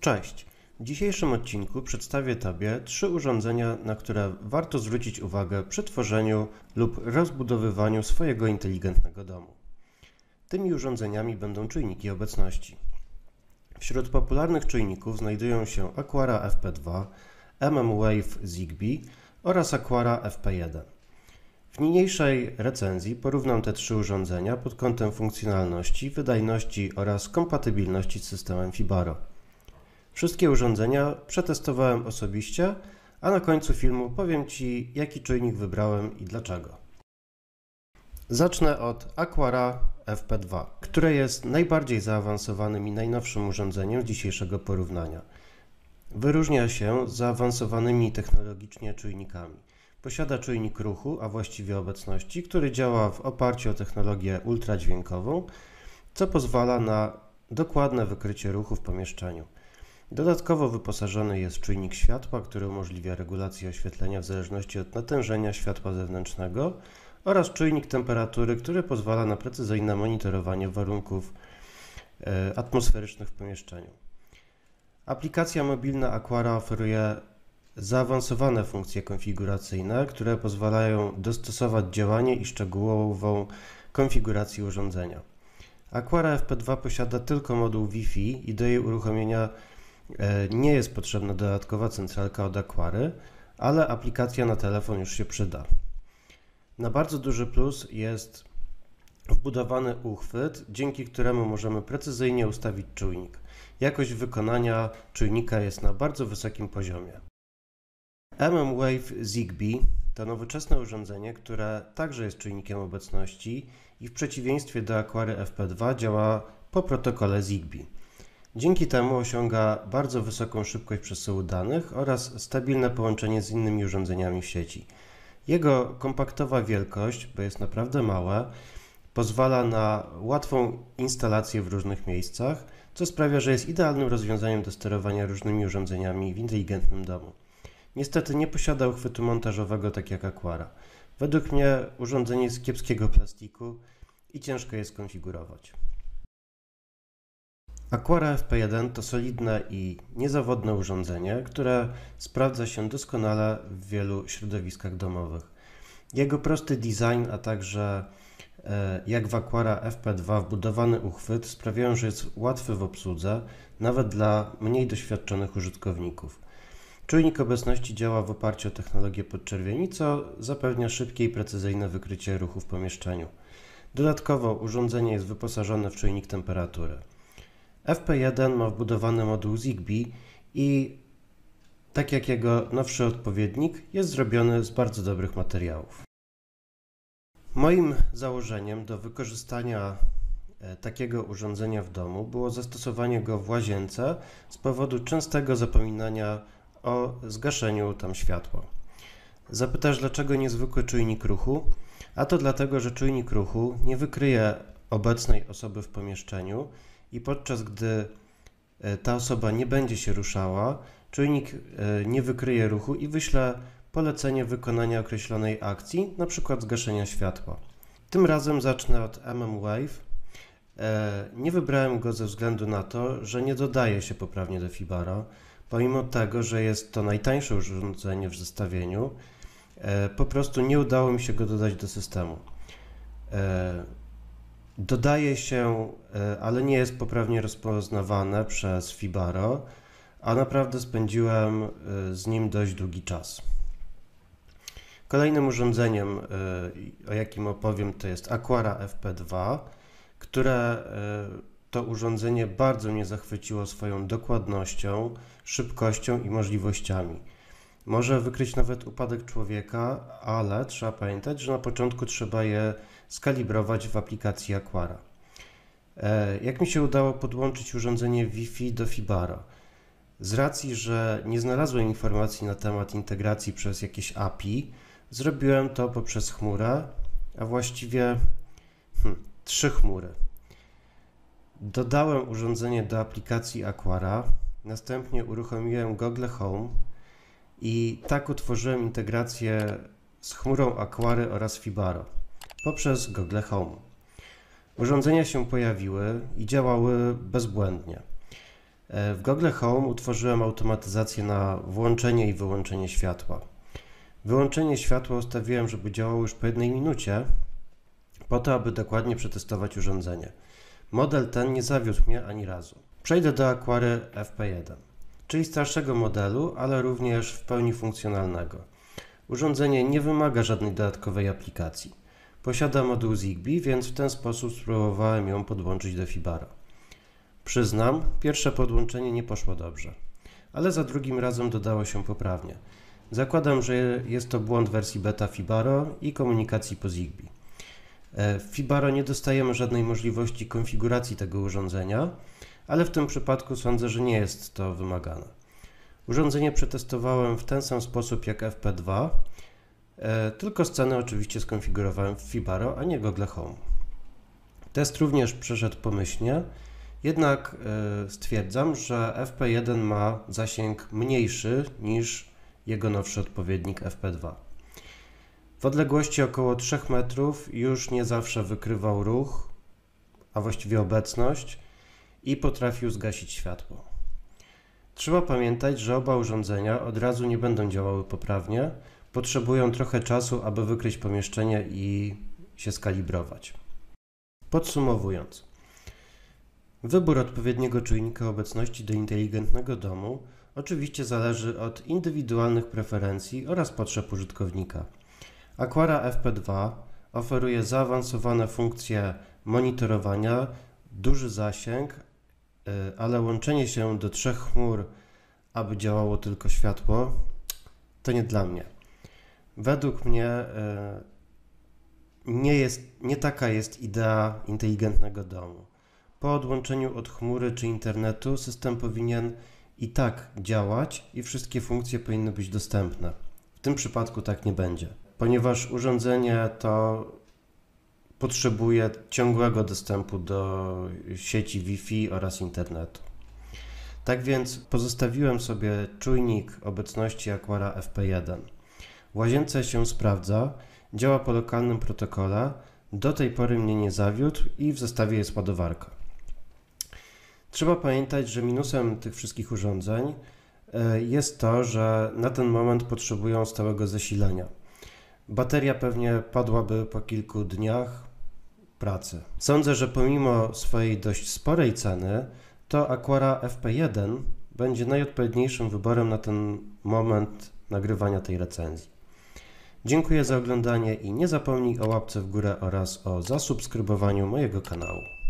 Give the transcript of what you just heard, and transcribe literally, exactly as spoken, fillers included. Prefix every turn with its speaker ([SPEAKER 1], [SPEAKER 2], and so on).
[SPEAKER 1] Cześć! W dzisiejszym odcinku przedstawię Tobie trzy urządzenia, na które warto zwrócić uwagę przy tworzeniu lub rozbudowywaniu swojego inteligentnego domu. Tymi urządzeniami będą czujniki obecności. Wśród popularnych czujników znajdują się Aqara F P dwa, mmWave Zigbee oraz Aqara F P jeden. W niniejszej recenzji porównam te trzy urządzenia pod kątem funkcjonalności, wydajności oraz kompatybilności z systemem Fibaro. Wszystkie urządzenia przetestowałem osobiście, a na końcu filmu powiem Ci, jaki czujnik wybrałem i dlaczego. Zacznę od Aqara F P dwa, które jest najbardziej zaawansowanym i najnowszym urządzeniem z dzisiejszego porównania. Wyróżnia się zaawansowanymi technologicznie czujnikami. Posiada czujnik ruchu, a właściwie obecności, który działa w oparciu o technologię ultradźwiękową, co pozwala na dokładne wykrycie ruchu w pomieszczeniu. Dodatkowo wyposażony jest czujnik światła, który umożliwia regulację oświetlenia w zależności od natężenia światła zewnętrznego oraz czujnik temperatury, który pozwala na precyzyjne monitorowanie warunków e, atmosferycznych w pomieszczeniu. Aplikacja mobilna Aqara oferuje zaawansowane funkcje konfiguracyjne, które pozwalają dostosować działanie i szczegółową konfigurację urządzenia. Aqara F P dwa posiada tylko moduł Wi-Fi i do jej uruchomienia nie jest potrzebna dodatkowa centralka od Aqary, ale aplikacja na telefon już się przyda. Na bardzo duży plus jest wbudowany uchwyt, dzięki któremu możemy precyzyjnie ustawić czujnik. Jakość wykonania czujnika jest na bardzo wysokim poziomie. mmWave Zigbee to nowoczesne urządzenie, które także jest czujnikiem obecności i w przeciwieństwie do Aqary F P dwa działa po protokole Zigbee. Dzięki temu osiąga bardzo wysoką szybkość przesyłu danych oraz stabilne połączenie z innymi urządzeniami w sieci. Jego kompaktowa wielkość, bo jest naprawdę małe, pozwala na łatwą instalację w różnych miejscach, co sprawia, że jest idealnym rozwiązaniem do sterowania różnymi urządzeniami w inteligentnym domu. Niestety nie posiada uchwytu montażowego tak jak Aqara. Według mnie urządzenie jest z kiepskiego plastiku i ciężko je skonfigurować. Aqara F P jeden to solidne i niezawodne urządzenie, które sprawdza się doskonale w wielu środowiskach domowych. Jego prosty design, a także jak w Aqara F P dwa wbudowany uchwyt sprawiają, że jest łatwy w obsłudze, nawet dla mniej doświadczonych użytkowników. Czujnik obecności działa w oparciu o technologię podczerwieni, co zapewnia szybkie i precyzyjne wykrycie ruchu w pomieszczeniu. Dodatkowo urządzenie jest wyposażone w czujnik temperatury. F P jeden ma wbudowany moduł Zigbee i, tak jak jego nowszy odpowiednik, jest zrobiony z bardzo dobrych materiałów. Moim założeniem do wykorzystania takiego urządzenia w domu było zastosowanie go w łazience z powodu częstego zapominania o zgaszeniu tam światła. Zapytasz, dlaczego niezwykły czujnik ruchu? A to dlatego, że czujnik ruchu nie wykryje obecnej osoby w pomieszczeniu i podczas gdy ta osoba nie będzie się ruszała, czujnik nie wykryje ruchu i wyśle polecenie wykonania określonej akcji, np. zgaszenia światła. Tym razem zacznę od mmWave. Nie wybrałem go ze względu na to, że nie dodaje się poprawnie do Fibaro, pomimo tego, że jest to najtańsze urządzenie w zestawieniu, po prostu nie udało mi się go dodać do systemu. Dodaje się, ale nie jest poprawnie rozpoznawane przez Fibaro, a naprawdę spędziłem z nim dość długi czas. Kolejnym urządzeniem, o jakim opowiem, to jest Aqara F P dwa, które to urządzenie bardzo mnie zachwyciło swoją dokładnością, szybkością i możliwościami. Może wykryć nawet upadek człowieka, ale trzeba pamiętać, że na początku trzeba je skalibrować w aplikacji Aqara. Jak mi się udało podłączyć urządzenie Wi-Fi do Fibaro? Z racji, że nie znalazłem informacji na temat integracji przez jakieś A P I, zrobiłem to poprzez chmurę, a właściwie hmm, trzy chmury. Dodałem urządzenie do aplikacji Aqara, następnie uruchomiłem Google Home i tak utworzyłem integrację z chmurą Aqary oraz Fibaro poprzez Google Home. Urządzenia się pojawiły i działały bezbłędnie. W Google Home utworzyłem automatyzację na włączenie i wyłączenie światła. Wyłączenie światła ustawiłem, żeby działało już po jednej minucie, po to, aby dokładnie przetestować urządzenie. Model ten nie zawiódł mnie ani razu. Przejdę do Aquary F P jeden, czyli starszego modelu, ale również w pełni funkcjonalnego. Urządzenie nie wymaga żadnej dodatkowej aplikacji. Posiada moduł Zigbee, więc w ten sposób spróbowałem ją podłączyć do Fibaro. Przyznam, pierwsze podłączenie nie poszło dobrze, ale za drugim razem dodało się poprawnie. Zakładam, że jest to błąd wersji beta Fibaro i komunikacji po Zigbee. W Fibaro nie dostajemy żadnej możliwości konfiguracji tego urządzenia, ale w tym przypadku sądzę, że nie jest to wymagane. Urządzenie przetestowałem w ten sam sposób jak F P dwa, tylko scenę oczywiście skonfigurowałem w Fibaro, a nie Google Home. Test również przeszedł pomyślnie, jednak stwierdzam, że F P jeden ma zasięg mniejszy niż jego nowszy odpowiednik F P dwa. W odległości około trzech metrów już nie zawsze wykrywał ruch, a właściwie obecność i potrafił zgasić światło. Trzeba pamiętać, że oba urządzenia od razu nie będą działały poprawnie, potrzebują trochę czasu, aby wykryć pomieszczenie i się skalibrować. Podsumowując, wybór odpowiedniego czujnika obecności do inteligentnego domu oczywiście zależy od indywidualnych preferencji oraz potrzeb użytkownika. Aquara F P dwa oferuje zaawansowane funkcje monitorowania, duży zasięg, ale łączenie się do trzech chmur, aby działało tylko światło, to nie dla mnie. Według mnie nie jest, nie taka jest idea inteligentnego domu. Po odłączeniu od chmury czy internetu system powinien i tak działać i wszystkie funkcje powinny być dostępne. W tym przypadku tak nie będzie, ponieważ urządzenie to potrzebuje ciągłego dostępu do sieci Wi-Fi oraz internetu. Tak więc pozostawiłem sobie czujnik obecności Aquara F P jeden. W łazience się sprawdza, działa po lokalnym protokole, do tej pory mnie nie zawiódł i w zestawie jest ładowarka. Trzeba pamiętać, że minusem tych wszystkich urządzeń jest to, że na ten moment potrzebują stałego zasilania. Bateria pewnie padłaby po kilku dniach pracy. Sądzę, że pomimo swojej dość sporej ceny, to Aquara F P jeden będzie najodpowiedniejszym wyborem na ten moment nagrywania tej recenzji. Dziękuję za oglądanie i nie zapomnij o łapce w górę oraz o zasubskrybowaniu mojego kanału.